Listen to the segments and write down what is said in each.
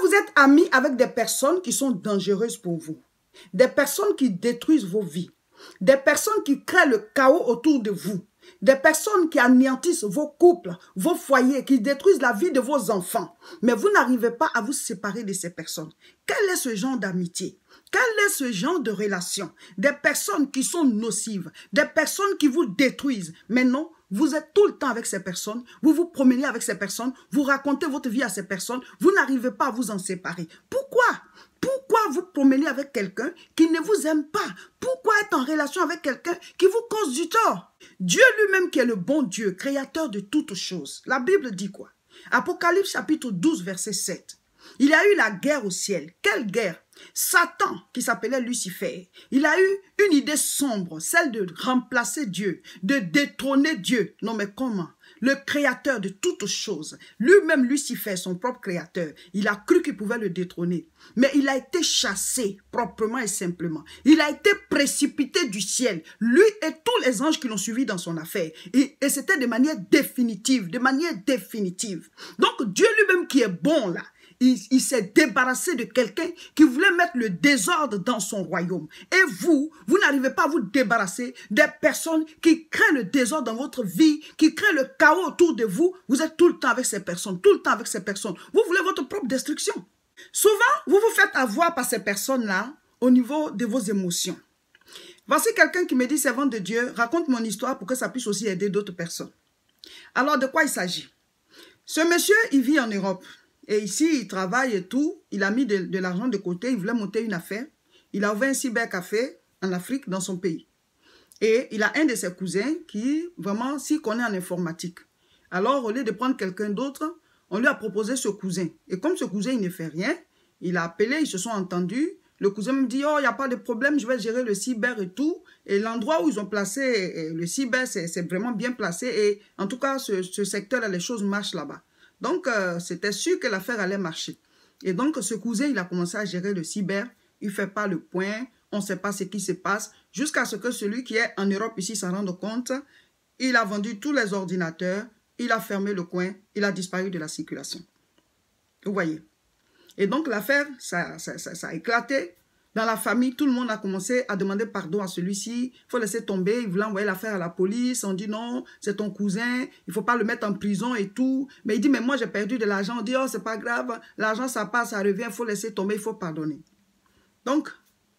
vous êtes amis avec des personnes qui sont dangereuses pour vous, des personnes qui détruisent vos vies, des personnes qui créent le chaos autour de vous, des personnes qui anéantissent vos couples, vos foyers, qui détruisent la vie de vos enfants, mais vous n'arrivez pas à vous séparer de ces personnes. Quel est ce genre d'amitié? Quel est ce genre de relation? Des personnes qui sont nocives, des personnes qui vous détruisent, mais non, vous êtes tout le temps avec ces personnes, vous vous promenez avec ces personnes, vous racontez votre vie à ces personnes, vous n'arrivez pas à vous en séparer. Pourquoi? Pourquoi vous promenez avec quelqu'un qui ne vous aime pas? Pourquoi être en relation avec quelqu'un qui vous cause du tort? Dieu lui-même qui est le bon Dieu, créateur de toutes choses. La Bible dit quoi? Apocalypse chapitre 12, verset 7. Il y a eu la guerre au ciel. Quelle guerre? Satan, qui s'appelait Lucifer, il a eu une idée sombre, celle de remplacer Dieu, de détrôner Dieu. Non mais comment? Le créateur de toutes choses, lui-même Lucifer, son propre créateur, il a cru qu'il pouvait le détrôner. Mais il a été chassé proprement et simplement. Il a été précipité du ciel, lui et tous les anges qui l'ont suivi dans son affaire. Et c'était de manière définitive, de manière définitive. Donc Dieu lui-même qui est bon là, il s'est débarrassé de quelqu'un qui voulait mettre le désordre dans son royaume. Et vous n'arrivez pas à vous débarrasser des personnes qui créent le désordre dans votre vie, qui créent le chaos autour de vous. Vous êtes tout le temps avec ces personnes, tout le temps avec ces personnes. Vous voulez votre propre destruction. Souvent, vous vous faites avoir par ces personnes-là au niveau de vos émotions. Voici quelqu'un qui me dit, servant de Dieu, raconte mon histoire pour que ça puisse aussi aider d'autres personnes. Alors, de quoi il s'agit? Ce monsieur, il vit en Europe. Et ici, il travaille et tout. Il a mis de l'argent de côté. Il voulait monter une affaire. Il a ouvert un cybercafé en Afrique, dans son pays. Et il a un de ses cousins qui, vraiment, s'y connaît en informatique. Alors, au lieu de prendre quelqu'un d'autre, on lui a proposé ce cousin. Et comme ce cousin, il ne fait rien, il a appelé, ils se sont entendus. Le cousin me dit, oh, il n'y a pas de problème, je vais gérer le cyber et tout. Et l'endroit où ils ont placé le cyber, c'est vraiment bien placé. Et en tout cas, ce secteur-là, les choses marchent là-bas. Donc, c'était sûr que l'affaire allait marcher. Et donc, ce cousin, il a commencé à gérer le cyber. Il ne fait pas le point. On ne sait pas ce qui se passe. Jusqu'à ce que celui qui est en Europe ici s'en rende compte. Il a vendu tous les ordinateurs. Il a fermé le coin. Il a disparu de la circulation. Vous voyez. Et donc, l'affaire, ça a éclaté. Dans la famille, tout le monde a commencé à demander pardon à celui-ci. Il faut laisser tomber. Il voulait envoyer l'affaire à la police. On dit non, c'est ton cousin. Il ne faut pas le mettre en prison et tout. Mais il dit, mais moi, j'ai perdu de l'argent. On dit, oh, c'est pas grave. L'argent, ça passe, ça revient. Il faut laisser tomber. Il faut pardonner. Donc,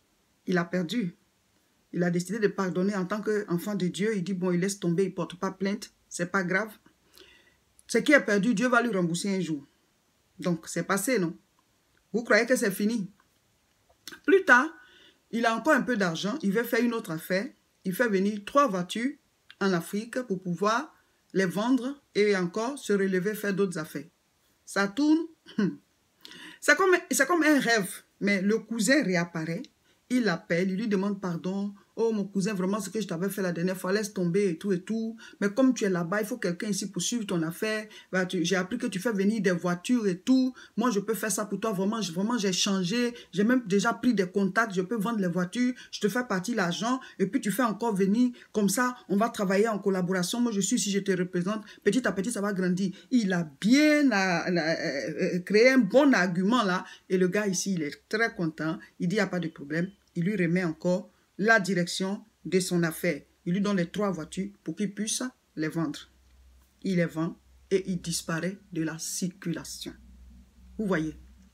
il a perdu. Il a décidé de pardonner en tant qu'enfant de Dieu. Il dit, bon, il laisse tomber. Il ne porte pas plainte. C'est pas grave. Ce qui est perdu, Dieu va lui rembourser un jour. Donc, c'est passé, non? Vous croyez que c'est fini? Plus tard, il a encore un peu d'argent, il veut faire une autre affaire. Il fait venir 3 voitures en Afrique pour pouvoir les vendre et encore se relever, faire d'autres affaires. Ça tourne. C'est comme un rêve, mais le cousin réapparaît. Il l'appelle, il lui demande pardon. Oh, mon cousin, vraiment, ce que je t'avais fait la dernière fois, laisse tomber et tout et tout. Mais comme tu es là-bas, il faut quelqu'un ici pour suivre ton affaire. J'ai appris que tu fais venir des voitures et tout. Moi, je peux faire ça pour toi. Vraiment, j'ai changé. J'ai même déjà pris des contacts. Je peux vendre les voitures. Je te fais partie l'argent. Et puis, tu fais encore venir. Comme ça, on va travailler en collaboration. Moi, je suis ici, je te représente. Petit à petit, ça va grandir. Il a bien créé un bon argument là. Et le gars ici, il est très content. Il dit, il n'y a pas de problème. Il lui remet encore la direction de son affaire. Il lui donne les 3 voitures pour qu'il puisse les vendre. Il les vend et il disparaît de la circulation. Vous voyez,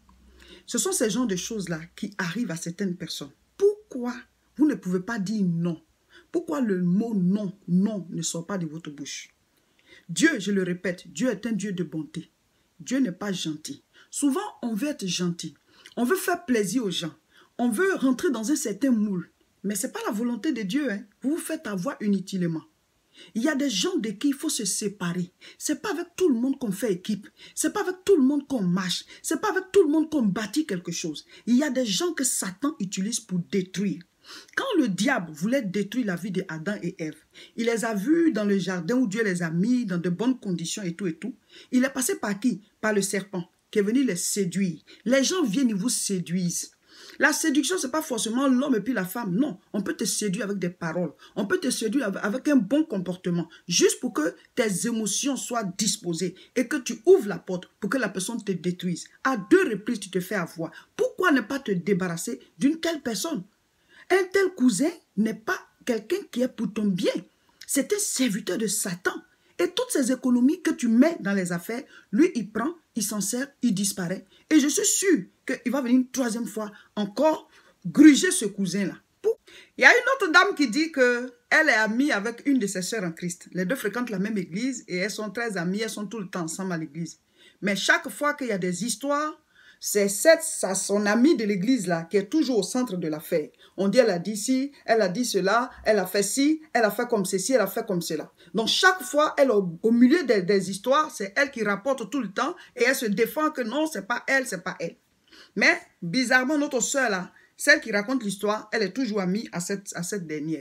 ce sont ces genres de choses-là qui arrivent à certaines personnes. Pourquoi vous ne pouvez pas dire non? Pourquoi le mot non, non ne sort pas de votre bouche? Dieu, je le répète, Dieu est un Dieu de bonté. Dieu n'est pas gentil. Souvent, on veut être gentil. On veut faire plaisir aux gens. On veut rentrer dans un certain moule. Mais ce n'est pas la volonté de Dieu. Hein. Vous vous faites avoir inutilement. Il y a des gens de qui il faut se séparer. Ce n'est pas avec tout le monde qu'on fait équipe. Ce n'est pas avec tout le monde qu'on marche. Ce n'est pas avec tout le monde qu'on bâtit quelque chose. Il y a des gens que Satan utilise pour détruire. Quand le diable voulait détruire la vie d'Adam et Ève, il les a vus dans le jardin où Dieu les a mis dans de bonnes conditions et tout et tout. Il est passé par qui? Par le serpent qui est venu les séduire. Les gens viennent et vous séduisent. La séduction, ce n'est pas forcément l'homme et puis la femme. Non, on peut te séduire avec des paroles. On peut te séduire avec un bon comportement. Juste pour que tes émotions soient disposées et que tu ouvres la porte pour que la personne te détruise. À 2 reprises, tu te fais avoir. Pourquoi ne pas te débarrasser d'une telle personne? Un tel cousin n'est pas quelqu'un qui est pour ton bien. C'est un serviteur de Satan. Et toutes ces économies que tu mets dans les affaires, lui, il prend, il s'en sert, il disparaît. Et je suis sûr qu'il va venir une 3e fois encore gruger ce cousin-là. Il y a une autre dame qui dit qu'elle est amie avec une de ses sœurs en Christ. Les 2 fréquentent la même église et elles sont très amies, elles sont tout le temps ensemble à l'église. Mais chaque fois qu'il y a des histoires, c'est son amie de l'église là qui est toujours au centre de l'affaire. On dit elle a dit ci, elle a dit cela, elle a fait ci, elle a fait comme ceci, elle a fait comme cela. Donc chaque fois, elle au milieu des histoires, c'est elle qui rapporte tout le temps et elle se défend que non, c'est pas elle, c'est pas elle. Mais bizarrement, notre sœur là, celle qui raconte l'histoire, elle est toujours amie à cette dernière.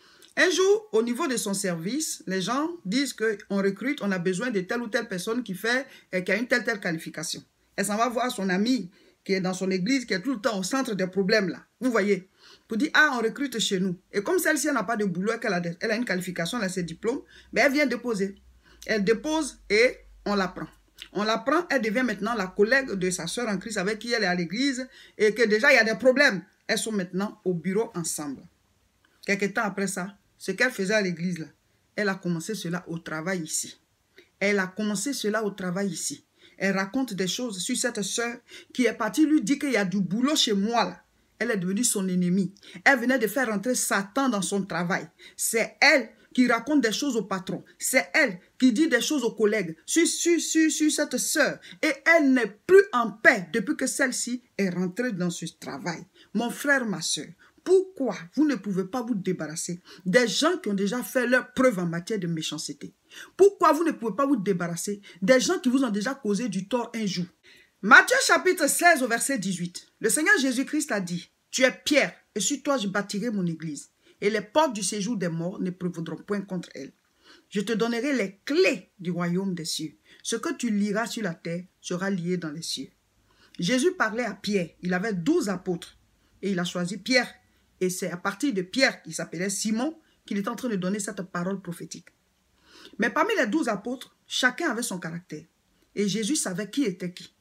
Un jour, au niveau de son service, les gens disent qu'on recrute, on a besoin de telle ou telle personne qui a une telle qualification. Elle s'en va voir son amie qui est dans son église, qui est tout le temps au centre des problèmes là. Vous voyez, pour dire, ah, on recrute chez nous. Et comme celle-ci, elle n'a pas de boulot, elle a une qualification, elle a ses diplômes, mais elle vient déposer. Elle dépose et on la prend. On la prend, elle devient maintenant la collègue de sa soeur en Christ avec qui elle est à l'église et que déjà il y a des problèmes. Elles sont maintenant au bureau ensemble. Quelque temps après ça, ce qu'elle faisait à l'église là, elle a commencé cela au travail ici. Elle a commencé cela au travail ici. Elle raconte des choses sur cette soeur qui est partie lui dire qu'il y a du boulot chez moi là. Elle est devenue son ennemie. Elle venait de faire rentrer Satan dans son travail. C'est elle qui raconte des choses au patron. C'est elle qui dit des choses aux collègues sur cette sœur. Et elle n'est plus en paix depuis que celle-ci est rentrée dans ce travail. Mon frère, ma soeur, pourquoi vous ne pouvez pas vous débarrasser des gens qui ont déjà fait leur preuve en matière de méchanceté? Pourquoi vous ne pouvez pas vous débarrasser des gens qui vous ont déjà causé du tort un jour? Matthieu chapitre 16 au verset 18. Le Seigneur Jésus-Christ a dit, « Tu es Pierre, et sur toi je bâtirai mon église, et les portes du séjour des morts ne prévaudront point contre elle. Je te donnerai les clés du royaume des cieux. Ce que tu liras sur la terre sera lié dans les cieux. » Jésus parlait à Pierre. Il avait 12 apôtres, et il a choisi Pierre. Et c'est à partir de Pierre, qui s'appelait Simon, qu'il est en train de donner cette parole prophétique. Mais parmi les 12 apôtres, chacun avait son caractère. Et Jésus savait qui était qui.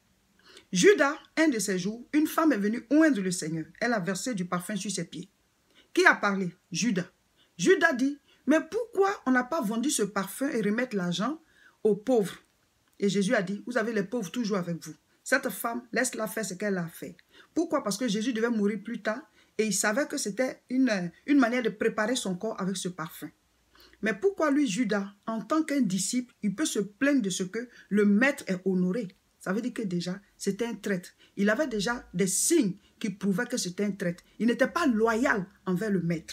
Judas, un de ces jours, une femme est venue oindre le Seigneur. Elle a versé du parfum sur ses pieds. Qui a parlé? Judas. Judas dit, mais pourquoi on n'a pas vendu ce parfum et remettre l'argent aux pauvres? Et Jésus a dit, vous avez les pauvres toujours avec vous. Cette femme, laisse-la faire ce qu'elle a fait. Pourquoi? Parce que Jésus devait mourir plus tard et il savait que c'était une manière de préparer son corps avec ce parfum. Mais pourquoi lui, Judas, en tant qu'un disciple, il peut se plaindre de ce que le maître est honoré? Ça veut dire que déjà, c'était un traître. Il avait déjà des signes qui prouvaient que c'était un traître. Il n'était pas loyal envers le maître.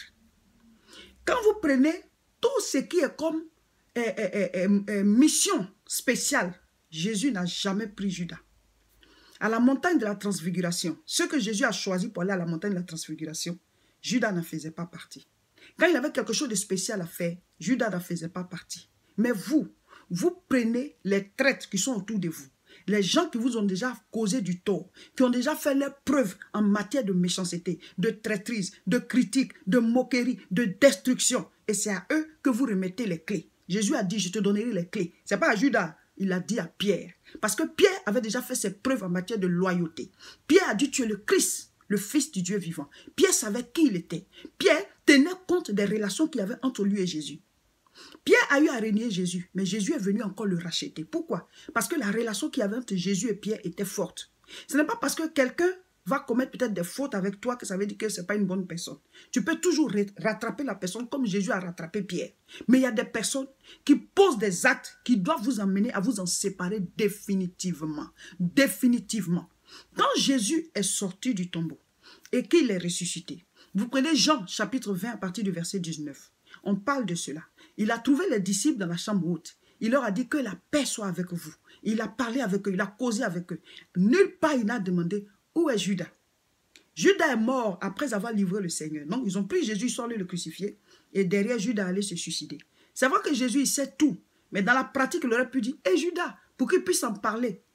Quand vous prenez tout ce qui est comme mission spéciale, Jésus n'a jamais pris Judas. À la montagne de la transfiguration, ce que Jésus a choisi pour aller à la montagne de la transfiguration, Judas n'en faisait pas partie. Quand il avait quelque chose de spécial à faire, Judas n'en faisait pas partie. Mais vous prenez les traîtres qui sont autour de vous, les gens qui vous ont déjà causé du tort, qui ont déjà fait leurs preuves en matière de méchanceté, de traîtrise, de critique, de moquerie, de destruction. Et c'est à eux que vous remettez les clés. Jésus a dit, je te donnerai les clés. Ce n'est pas à Judas, il a dit à Pierre. Parce que Pierre avait déjà fait ses preuves en matière de loyauté. Pierre a dit, tu es le Christ, le Fils du Dieu vivant. Pierre savait qui il était. Pierre tenait compte des relations qu'il y avait entre lui et Jésus. Pierre a eu à renier Jésus, mais Jésus est venu encore le racheter. Pourquoi? Parce que la relation qu'il y avait entre Jésus et Pierre était forte. Ce n'est pas parce que quelqu'un va commettre peut-être des fautes avec toi que ça veut dire que ce n'est pas une bonne personne. Tu peux toujours rattraper la personne comme Jésus a rattrapé Pierre. Mais il y a des personnes qui posent des actes qui doivent vous amener à vous en séparer définitivement. Définitivement. Quand Jésus est sorti du tombeau et qu'il est ressuscité, vous prenez Jean chapitre 20 à partir du verset 19. On parle de cela. Il a trouvé les disciples dans la chambre haute. Il leur a dit que la paix soit avec vous. Il a parlé avec eux, il a causé avec eux. Nulle part il n'a demandé où est Judas. Judas est mort après avoir livré le Seigneur. Donc ils ont pris Jésus, ils sont allés le crucifier et derrière Judas allait se suicider. C'est vrai que Jésus il sait tout, mais dans la pratique il aurait pu dire, hé Judas, pour qu'il puisse en parler.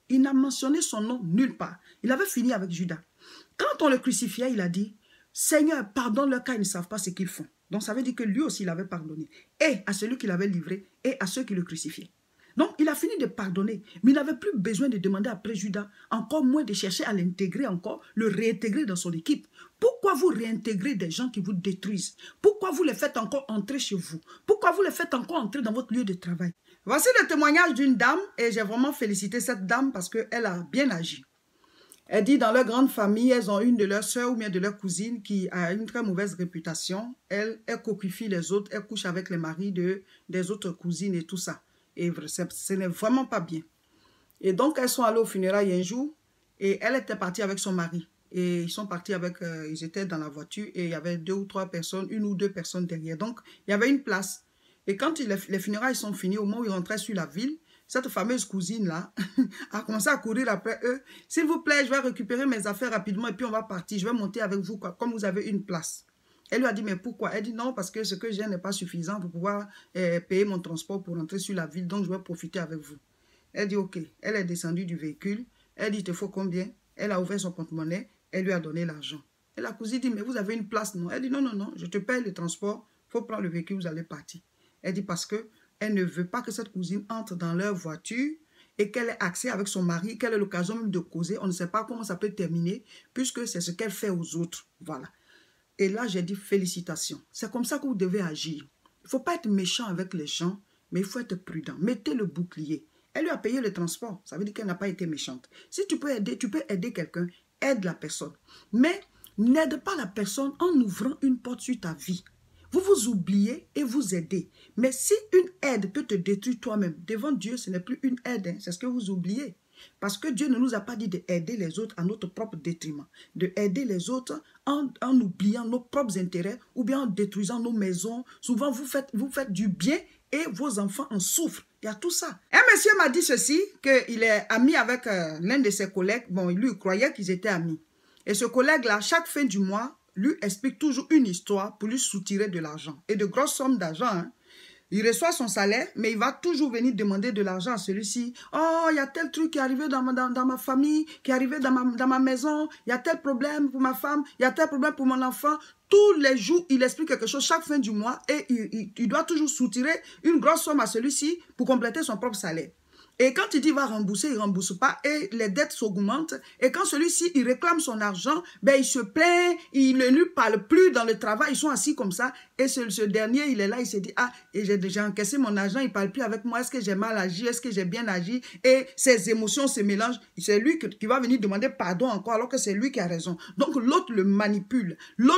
Il n'a mentionné son nom nulle part. Il avait fini avec Judas. Quand on le crucifiait, il a dit, Seigneur, pardonne-leur car ils ne savent pas ce qu'ils font. Donc ça veut dire que lui aussi, il avait pardonné. Et à celui qui l'avait livré et à ceux qui le crucifiaient. Donc il a fini de pardonner. Mais il n'avait plus besoin de demander après Judas, encore moins de chercher à l'intégrer encore, le réintégrer dans son équipe. Pourquoi vous réintégrez des gens qui vous détruisent? Pourquoi vous les faites encore entrer chez vous? Pourquoi vous les faites encore entrer dans votre lieu de travail? Voici le témoignage d'une dame et j'ai vraiment félicité cette dame parce qu'elle a bien agi. Elle dit dans leur grande famille, elles ont une de leurs soeurs ou bien de leurs cousines qui a une très mauvaise réputation. Elle copifie les autres, elle couche avec les maris des autres cousines et tout ça. Et ce n'est vraiment pas bien. Et donc, elles sont allées au funérailles un jour et elle était partie avec son mari. Et ils sont partis avec, ils étaient dans la voiture et il y avait 2 ou 3 personnes, 1 ou 2 personnes derrière. Donc, il y avait une place. Et quand les funérailles sont finies, au moment où ils rentraient sur la ville, cette fameuse cousine-là a commencé à courir après eux. S'il vous plaît, je vais récupérer mes affaires rapidement et puis on va partir. Je vais monter avec vous, quoi, comme vous avez une place. Elle lui a dit, mais pourquoi? Elle dit, non, parce que ce que j'ai n'est pas suffisant pour pouvoir payer mon transport pour rentrer sur la ville, donc je vais profiter avec vous. Elle dit, ok. Elle est descendue du véhicule. Elle dit, il te faut combien? Elle a ouvert son porte-monnaie. Elle lui a donné l'argent. Et la cousine dit, mais vous avez une place, non? Elle dit, non, non, non, je te paye le transport. Il faut prendre le véhicule, vous allez partir. Elle dit, parce que elle ne veut pas que cette cousine entre dans leur voiture et qu'elle ait accès avec son mari, qu'elle ait l'occasion même de causer. On ne sait pas comment ça peut terminer, puisque c'est ce qu'elle fait aux autres. Voilà. Et là, j'ai dit félicitations. C'est comme ça que vous devez agir. Il ne faut pas être méchant avec les gens, mais il faut être prudent. Mettez le bouclier. Elle lui a payé le transport. Ça veut dire qu'elle n'a pas été méchante. Si tu peux aider quelqu'un, aide la personne. Mais n'aide pas la personne en ouvrant une porte sur ta vie. Vous vous oubliez et vous aidez. Mais si une aide peut te détruire toi-même, devant Dieu, ce n'est plus une aide, hein, c'est ce que vous oubliez. Parce que Dieu ne nous a pas dit d'aider les autres à notre propre détriment. De aider les autres en oubliant nos propres intérêts ou bien en détruisant nos maisons. Souvent, vous faites du bien et vos enfants en souffrent. Il y a tout ça. Un monsieur m'a dit ceci, qu'il est ami avec l'un de ses collègues. Bon, lui, il croyait qu'ils étaient amis. Et ce collègue-là, chaque fin du mois, lui explique toujours une histoire pour lui soutirer de l'argent. Et de grosses sommes d'argent. Hein. Il reçoit son salaire, mais il va toujours venir demander de l'argent à celui-ci. Oh, il y a tel truc qui est arrivé dans ma famille, qui est arrivé dans ma maison. Il y a tel problème pour ma femme, il y a tel problème pour mon enfant. Tous les jours, il explique quelque chose chaque fin du mois et il doit toujours soutirer une grosse somme à celui-ci pour compléter son propre salaire. Et quand il dit va rembourser, il ne rembourse pas et les dettes s'augmentent. Et quand celui-ci, il réclame son argent, ben il se plaint, il ne lui parle plus dans le travail, ils sont assis comme ça. Et ce dernier, il est là, il se dit, ah, j'ai déjà encaissé mon argent, il ne parle plus avec moi, est-ce que j'ai mal agi, est-ce que j'ai bien agi? Et ses émotions se mélangent. C'est lui qui va venir demander pardon encore alors que c'est lui qui a raison. Donc l'autre le manipule,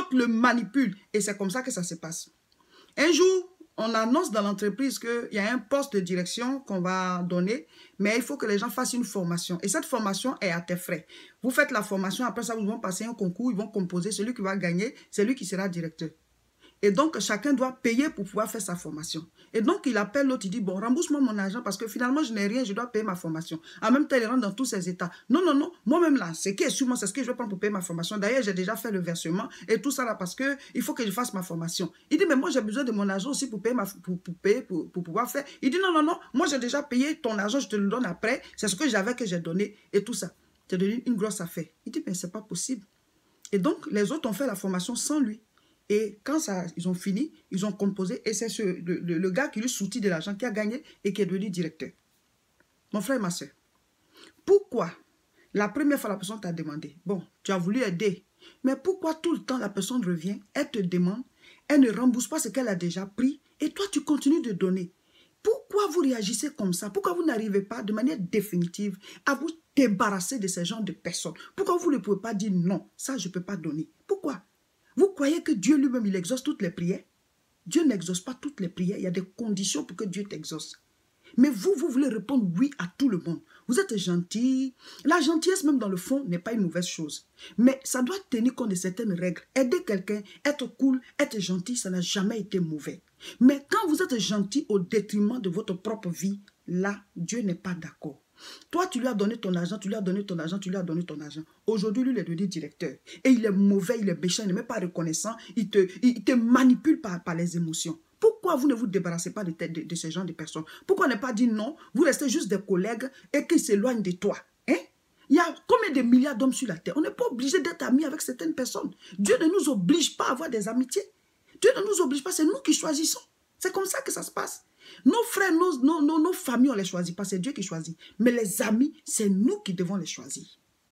et c'est comme ça que ça se passe. Un jour, on annonce dans l'entreprise qu'il y a un poste de direction qu'on va donner, mais il faut que les gens fassent une formation. Et cette formation est à tes frais. Vous faites la formation, après ça, vous vont passer un concours, ils vont composer. Celui qui va gagner, c'est lui qui sera directeur. Et donc, chacun doit payer pour pouvoir faire sa formation. Et donc, il appelle l'autre, il dit, bon, rembourse-moi mon argent parce que finalement, je n'ai rien, je dois payer ma formation. En même temps, il rentre dans tous ses états. Non, non, non, moi-même là, ce qui est sur moi, c'est ce que je vais prendre pour payer ma formation. D'ailleurs, j'ai déjà fait le versement et tout ça là parce que il faut que je fasse ma formation. Il dit, mais moi, j'ai besoin de mon argent aussi pour payer, pour pouvoir faire. Il dit, non, non, non, moi, j'ai déjà payé ton argent, je te le donne après. C'est ce que j'avais que j'ai donné et tout ça. C'est devenu une grosse affaire. Il dit, mais c'est pas possible. Et donc, les autres ont fait la formation sans lui. Et quand ils ont fini, ils ont composé et c'est le gars qui lui soutient de l'argent qui a gagné et qui est devenu directeur. Mon frère et ma soeur, pourquoi la première fois la personne t'a demandé, bon, tu as voulu aider, mais pourquoi tout le temps la personne revient, elle te demande, elle ne rembourse pas ce qu'elle a déjà pris et toi tu continues de donner? Pourquoi vous réagissez comme ça? Pourquoi vous n'arrivez pas de manière définitive à vous débarrasser de ce genre de personnes? Pourquoi vous ne pouvez pas dire non, ça je ne peux pas donner? Pourquoi? Vous croyez que Dieu lui-même, il exauce toutes les prières? Dieu n'exauce pas toutes les prières. Il y a des conditions pour que Dieu t'exauce. Mais vous voulez répondre oui à tout le monde. Vous êtes gentil. La gentillesse, même dans le fond, n'est pas une mauvaise chose. Mais ça doit tenir compte de certaines règles. Aider quelqu'un, être cool, être gentil, ça n'a jamais été mauvais. Mais quand vous êtes gentil au détriment de votre propre vie, là, Dieu n'est pas d'accord. Toi, tu lui as donné ton argent, tu lui as donné ton argent, tu lui as donné ton argent. Aujourd'hui, lui, il est devenu directeur. Et il est mauvais, il est méchant, il n'est même pas reconnaissant. Il te manipule par les émotions. Pourquoi vous ne vous débarrassez pas de ce genre de personnes? Pourquoi ne pas dire non? Vous restez juste des collègues et qu'ils s'éloignent de toi. Hein? Il y a combien de milliards d'hommes sur la terre? On n'est pas obligé d'être amis avec certaines personnes. Dieu ne nous oblige pas à avoir des amitiés. Dieu ne nous oblige pas, c'est nous qui choisissons. C'est comme ça que ça se passe. Nos frères, nos familles, on ne les choisit pas, c'est Dieu qui choisit. Mais les amis, c'est nous qui devons les choisir.